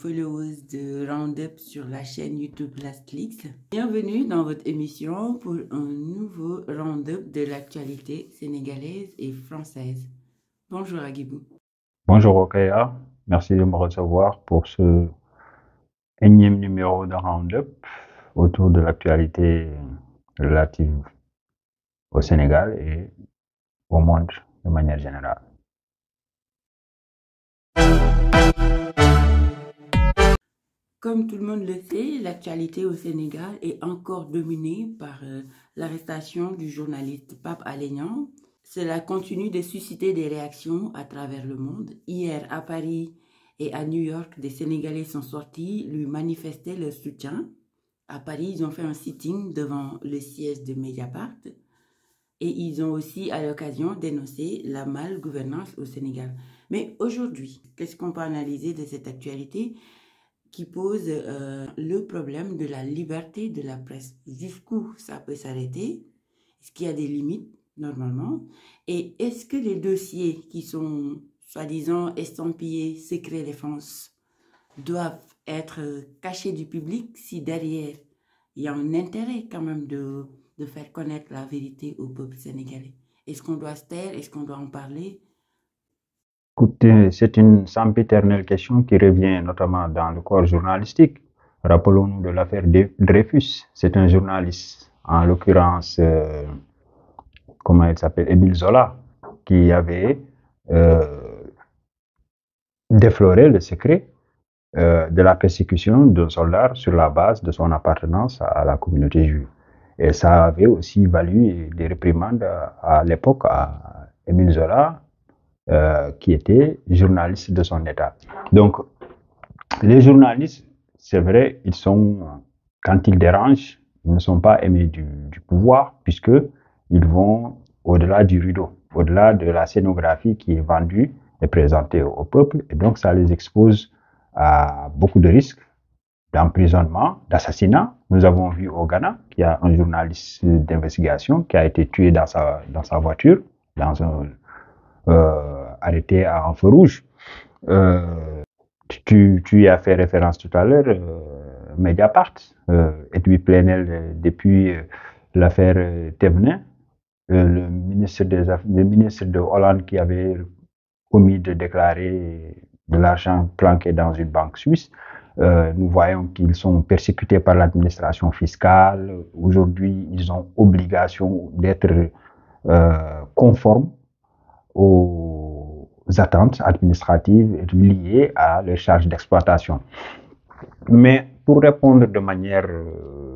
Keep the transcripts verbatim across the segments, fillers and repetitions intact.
followers de Roundup sur la chaîne YouTube Lastclicks. Bienvenue dans votre émission pour un nouveau Roundup de l'actualité sénégalaise et française. Bonjour Agibou. Bonjour Okaya, merci de me recevoir pour ce énième numéro de Roundup autour de l'actualité relative au Sénégal et au monde de manière générale. Comme tout le monde le sait, l'actualité au Sénégal est encore dominée par euh, l'arrestation du journaliste Pape Alé Niang. Cela continue de susciter des réactions à travers le monde. Hier, à Paris et à New York, des Sénégalais sont sortis lui manifester leur soutien. À Paris, ils ont fait un sitting devant le siège de Mediapart et ils ont aussi, à l'occasion, dénoncé la malgouvernance au Sénégal. Mais aujourd'hui, qu'est-ce qu'on peut analyser de cette actualité qui pose euh, le problème de la liberté de la presse? Jusqu'où ça peut s'arrêter? Est-ce qu'il y a des limites, normalement? Et est-ce que les dossiers qui sont, soi-disant, estampillés secret défense doivent être cachés du public si derrière, il y a un intérêt quand même de, de faire connaître la vérité au peuple sénégalais? Est-ce qu'on doit se taire? Est-ce qu'on doit en parler? Écoutez, c'est une sempiternelle question qui revient notamment dans le corps journalistique. Rappelons-nous de l'affaire Dreyfus. C'est un journaliste, en l'occurrence, euh, comment il s'appelle, Émile Zola, qui avait euh, défloré le secret euh, de la persécution d'un soldat sur la base de son appartenance à la communauté juive. Et ça avait aussi valu des réprimandes à, à l'époque à Émile Zola, Euh, qui était journaliste de son état. Donc, les journalistes, c'est vrai, ils sont, quand ils dérangent, ils ne sont pas aimés du, du pouvoir, puisqu'ils vont au-delà du rideau, au-delà de la scénographie qui est vendue et présentée au, au peuple, et donc ça les expose à beaucoup de risques d'emprisonnement, d'assassinat. Nous avons vu au Ghana qu'il y a un journaliste d'investigation qui a été tué dans sa, dans sa voiture, dans un Euh, arrêté à un feu rouge. Euh, tu, tu y as fait référence tout à l'heure, euh, Mediapart, euh, Edwy Plenel, depuis euh, l'affaire euh, Thévenin, euh, le, ministre des, le ministre de Hollande qui avait omis de déclarer de l'argent planqué dans une banque suisse. Euh, nous voyons qu'ils sont persécutés par l'administration fiscale. Aujourd'hui, ils ont obligation d'être euh, conformes aux attentes administratives liées à leurs charges d'exploitation. Mais pour répondre de manière euh,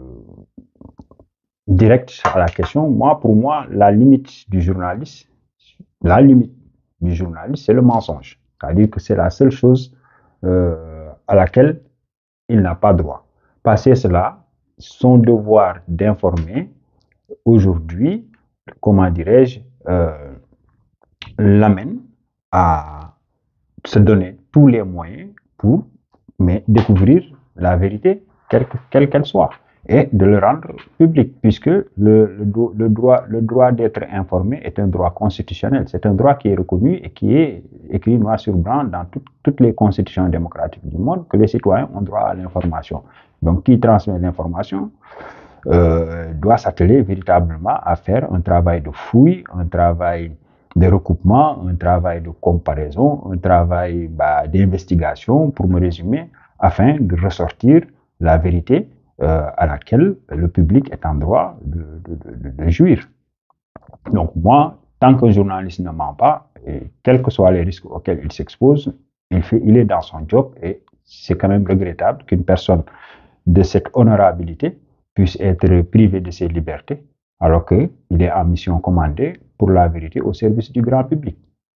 directe à la question, moi, pour moi, la limite du journaliste, la limite du journaliste, c'est le mensonge. C'est-à-dire que c'est la seule chose euh, à laquelle il n'a pas droit. Passer cela, son devoir d'informer, aujourd'hui, comment dirais-je, euh, l'amène à se donner tous les moyens pour mais découvrir la vérité, quelle qu'elle qu'elle soit, et de le rendre public, puisque le, le, le droit, le droit d'être informé est un droit constitutionnel. C'est un droit qui est reconnu et qui est écrit noir sur blanc dans tout, toutes les constitutions démocratiques du monde, que les citoyens ont droit à l'information. Donc, qui transmet l'information euh, doit s'atteler véritablement à faire un travail de fouille, un travail de recoupement, un travail de comparaison, un travail bah, d'investigation, pour me résumer, afin de ressortir la vérité euh, à laquelle le public est en droit de, de, de, de jouir. Donc moi, tant qu'un journaliste ne ment pas, et quels que soient les risques auxquels il s'expose, il, fait, il est dans son job, et c'est quand même regrettable qu'une personne de cette honorabilité puisse être privée de ses libertés, alors qu'il est en mission commandée pour la vérité au service du grand public.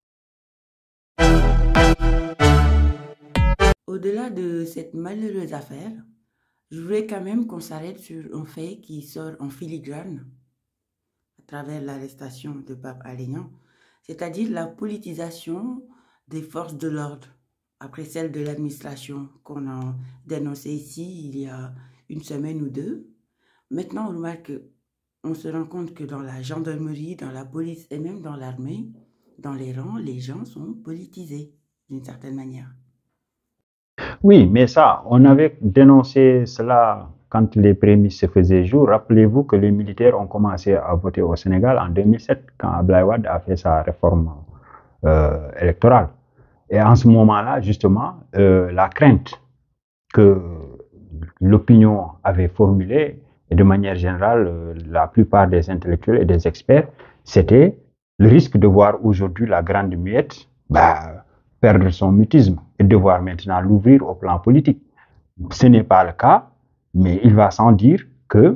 Au-delà de cette malheureuse affaire, je voudrais quand même qu'on s'arrête sur un fait qui sort en filigrane à travers l'arrestation de Pape Alé Niang, c'est-à-dire la politisation des forces de l'ordre, après celle de l'administration qu'on a dénoncée ici il y a une semaine ou deux. Maintenant, on remarque que on se rend compte que dans la gendarmerie, dans la police et même dans l'armée, dans les rangs, les gens sont politisés d'une certaine manière. Oui, mais ça, on avait dénoncé cela quand les prémices se faisaient jour. Rappelez-vous que les militaires ont commencé à voter au Sénégal en deux mille sept, quand Abdoulaye Wade a fait sa réforme euh, électorale. Et en ce moment-là, justement, euh, la crainte que l'opinion avait formulée, et de manière générale, euh, la plupart des intellectuels et des experts, c'était le risque de voir aujourd'hui la Grande Muette bah, perdre son mutisme et devoir maintenant l'ouvrir au plan politique. Ce n'est pas le cas, mais il va sans dire que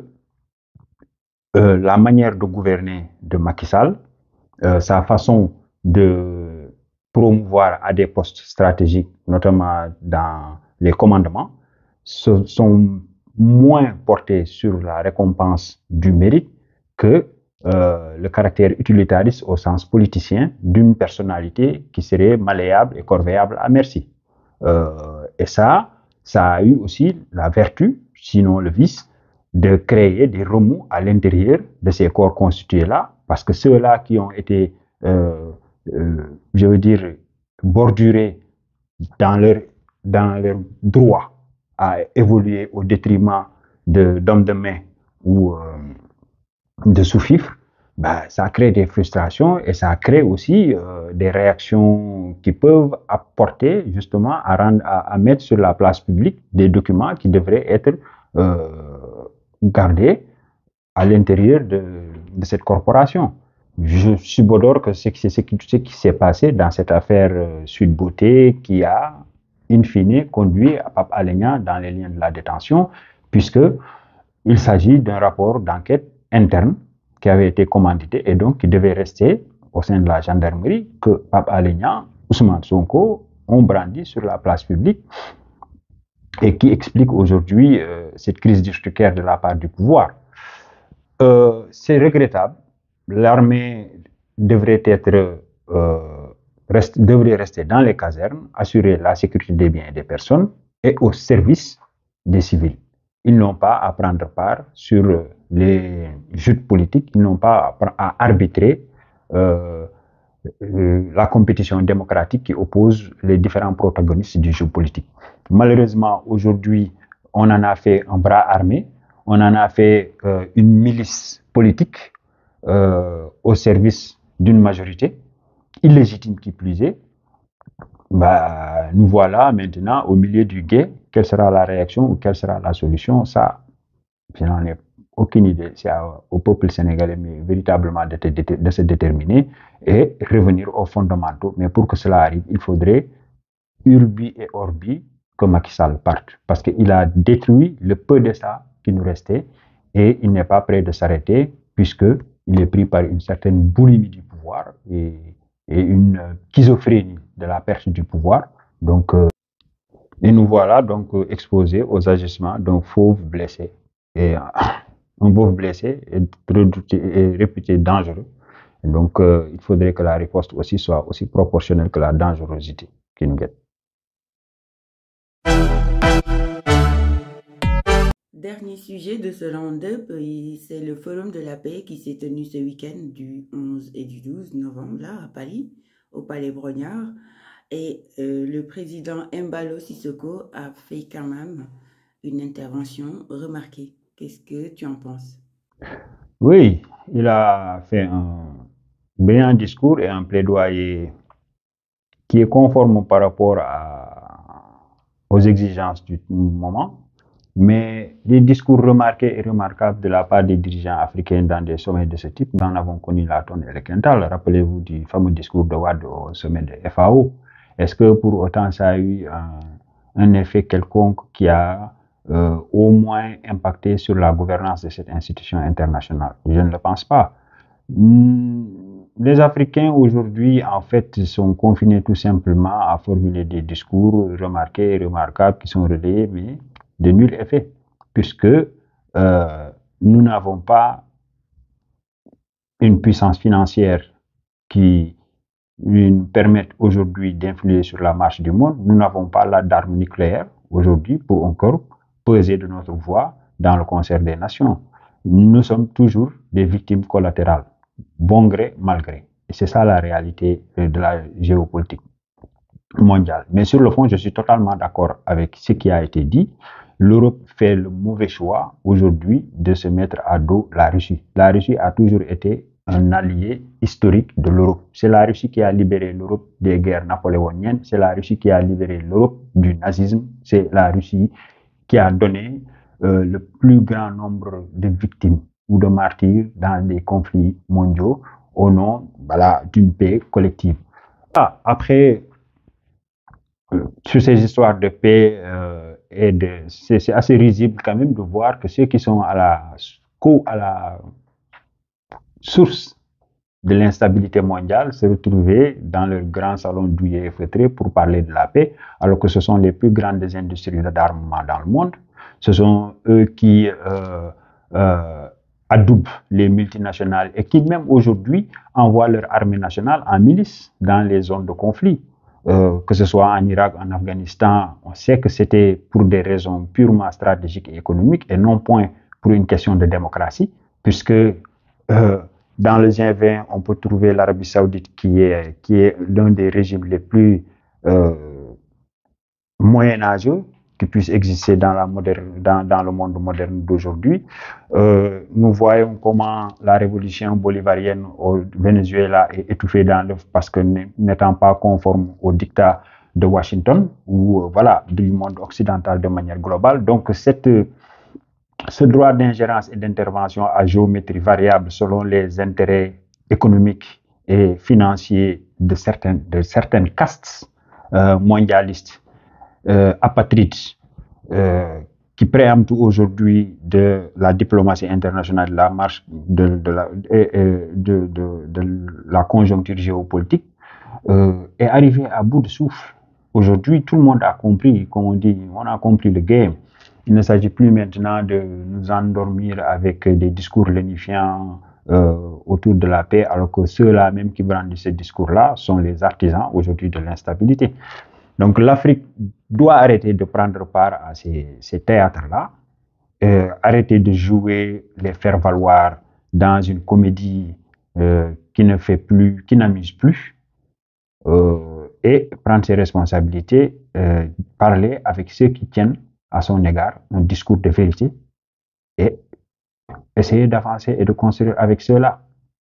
euh, la manière de gouverner de Macky Sall, euh, sa façon de promouvoir à des postes stratégiques, notamment dans les commandements, se, sont moins portés sur la récompense du mérite que euh, le caractère utilitariste au sens politicien d'une personnalité qui serait malléable et corvéable à merci. Euh, et ça, ça a eu aussi la vertu, sinon le vice, de créer des remous à l'intérieur de ces corps constitués-là, parce que ceux-là qui ont été, euh, euh, je veux dire, bordurés dans leur, dans leur droit à évoluer au détriment de, d'hommes de main ou euh, de sous-fifres, bah, ça crée des frustrations et ça crée aussi euh, des réactions qui peuvent apporter justement à, rendre, à, à mettre sur la place publique des documents qui devraient être euh, gardés à l'intérieur de, de cette corporation. Je subodore que c'est ce qui, ce qui s'est passé dans cette affaire euh, Sud Beauté qui a, in fine, conduit à Pape Alé Niang dans les liens de la détention, puisqu'il s'agit d'un rapport d'enquête interne qui avait été commandité et donc qui devait rester au sein de la gendarmerie, que Pape Alé Niang, Ousmane Sonko ont brandi sur la place publique et qui explique aujourd'hui euh, cette crise d'urticaire de la part du pouvoir. Euh, c'est regrettable. L'armée devrait être euh, reste, devrait rester dans les casernes, assurer la sécurité des biens et des personnes et au service des civils. Ils n'ont pas à prendre part sur les joutes politiques, ils n'ont pas à, à arbitrer euh, la compétition démocratique qui oppose les différents protagonistes du jeu politique. Malheureusement, aujourd'hui, on en a fait un bras armé, on en a fait euh, une milice politique euh, au service d'une majorité, illégitime qui plus est. Bah, nous voilà maintenant au milieu du gué. Quelle sera la réaction ou quelle sera la solution? Ça, je n'en ai aucune idée. C'est au peuple sénégalais mais véritablement de, de, de se déterminer et revenir aux fondamentaux. Mais pour que cela arrive, il faudrait urbi et orbi que Macky Sall parte. Parce qu'il a détruit le peu de ça qui nous restait et il n'est pas prêt de s'arrêter puisqu'il est pris par une certaine boulimie du pouvoir et, et une schizophrénie de la perte du pouvoir. Donc, euh, et nous voilà donc euh, exposés aux agissements d'un fauve blessé. Et euh, un fauve blessé est, redouté, est réputé dangereux. Et donc, euh, il faudrait que la riposte aussi soit aussi proportionnelle que la dangerosité qui nous guette. Dernier sujet de ce round-up, c'est le Forum de la paix qui s'est tenu ce week-end du onze et du douze novembre, là, à Paris, au Palais Brongniart. Et euh, le président Embalo Sissoko a fait quand même une intervention remarquée. Qu'est-ce que tu en penses? Oui, il a fait un brillant discours et un plaidoyer qui est conforme par rapport à, aux exigences du moment. Mais des discours remarqués et remarquables de la part des dirigeants africains dans des sommets de ce type, nous en avons connu la tonne et le quintal. Rappelez-vous du fameux discours de Wade au sommet de F A O. Est-ce que pour autant ça a eu un, un effet quelconque qui a euh, au moins impacté sur la gouvernance de cette institution internationale? Je ne le pense pas. Les Africains aujourd'hui, en fait, sont confinés tout simplement à formuler des discours remarqués et remarquables qui sont relayés, mais de nul effet, puisque euh, nous n'avons pas une puissance financière qui nous permette aujourd'hui d'influer sur la marche du monde. Nous n'avons pas d'armes nucléaires aujourd'hui pour encore peser de notre voix dans le concert des nations. Nous sommes toujours des victimes collatérales, bon gré, mal gré. Et c'est ça la réalité de la géopolitique. mondiale. Mais sur le fond, je suis totalement d'accord avec ce qui a été dit. L'Europe fait le mauvais choix aujourd'hui de se mettre à dos la Russie. La Russie a toujours été un allié historique de l'Europe. C'est la Russie qui a libéré l'Europe des guerres napoléoniennes. C'est la Russie qui a libéré l'Europe du nazisme. C'est la Russie qui a donné euh, le plus grand nombre de victimes ou de martyrs dans les conflits mondiaux au nom voilà, d'une paix collective. Ah, après, euh, sur ces histoires de paix, euh, et de, c'est, c'est assez risible quand même de voir que ceux qui sont à la, à la source de l'instabilité mondiale se retrouver dans le grand salon douillet et feutré pour parler de la paix, alors que ce sont les plus grandes industries d'armement dans le monde. Ce sont eux qui euh, euh, adoubent les multinationales et qui même aujourd'hui envoient leur armée nationale en milice dans les zones de conflit. Euh, que ce soit en Irak, en Afghanistan, on sait que c'était pour des raisons purement stratégiques et économiques et non point pour une question de démocratie, puisque euh, dans le G vingt, on peut trouver l'Arabie Saoudite qui est, qui est l'un des régimes les plus euh, moyenâgeux qui puisse exister dans, la moderne, dans, dans le monde moderne d'aujourd'hui. Euh, nous voyons comment la révolution bolivarienne au Venezuela est étouffée dans l'œuf parce que n'étant pas conforme au dictat de Washington ou euh, voilà, du monde occidental de manière globale. Donc cette, ce droit d'ingérence et d'intervention à géométrie variable selon les intérêts économiques et financiers de certaines, de certaines castes euh, mondialistes Euh, apatrides euh, qui préemptent aujourd'hui de la diplomatie internationale, la marche de, de, la, de, de, de, de la conjoncture géopolitique, euh, est arrivé à bout de souffle. Aujourd'hui, tout le monde a compris, comme on dit, on a compris le game. Il ne s'agit plus maintenant de nous endormir avec des discours lénifiants euh, autour de la paix, alors que ceux-là même qui brandissent ces discours-là sont les artisans aujourd'hui de l'instabilité. Donc l'Afrique doit arrêter de prendre part à ces, ces théâtres-là, euh, arrêter de jouer les faire-valoir dans une comédie euh, qui ne fait plus, qui n'amuse plus, euh, et prendre ses responsabilités, euh, parler avec ceux qui tiennent à son égard un discours de vérité et essayer d'avancer et de construire avec ceux-là.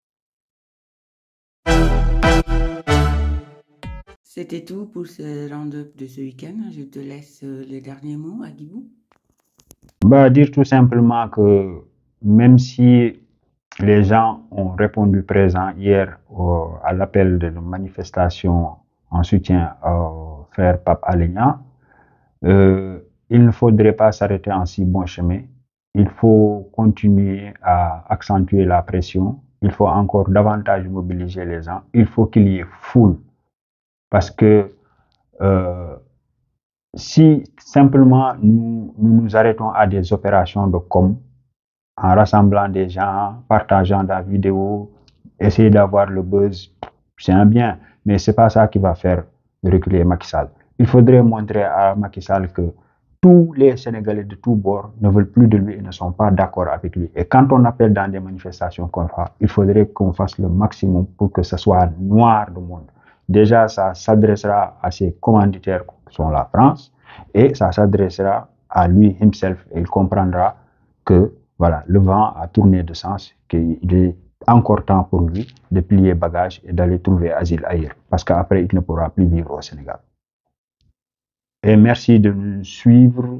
C'était tout pour ce round-up de ce week-end. Je te laisse les derniers mots, Agibou. Bah, dire tout simplement que même si les gens ont répondu présent hier au, à l'appel de la manifestation en soutien au frère Pape Alé Niang, euh, il ne faudrait pas s'arrêter en si bon chemin. Il faut continuer à accentuer la pression. Il faut encore davantage mobiliser les gens. Il faut qu'il y ait foule. Parce que euh, si simplement nous, nous nous arrêtons à des opérations de com, en rassemblant des gens, partageant la vidéo, essayer d'avoir le buzz, c'est un bien, mais c'est pas ça qui va faire reculer Macky Sall. Il faudrait montrer à Macky Sall que tous les Sénégalais de tous bords ne veulent plus de lui et ne sont pas d'accord avec lui. Et quand on appelle dans des manifestations qu'on fait, il faudrait qu'on fasse le maximum pour que ce soit noir du monde. Déjà, ça s'adressera à ses commanditaires qui sont la France et ça s'adressera à lui himself et il comprendra que voilà, le vent a tourné de sens, qu'il est encore temps pour lui de plier bagages et d'aller trouver asile ailleurs parce qu'après il ne pourra plus vivre au Sénégal. Et merci de nous suivre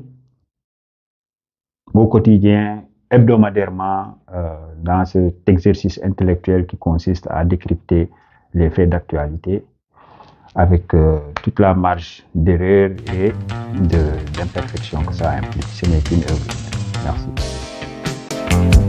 au quotidien, hebdomadairement, euh, dans cet exercice intellectuel qui consiste à décrypter les faits d'actualité avec euh, toute la marge d'erreur et d'imperfection que ça implique. Ce n'est qu'une œuvre. Merci.